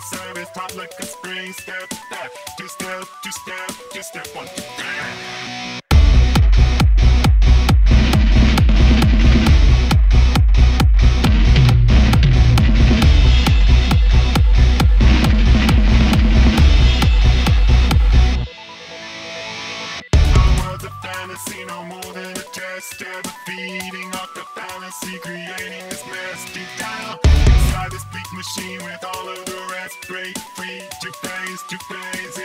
service, pop like a spring. Step back, two-step, two-step, two-step, 1, 2, 3. Fantasy, no more than a test. Ever feeding off the fallacy, creating this mess deep down inside this bleak machine with all of the rest. Break free, two-phase, two-phase.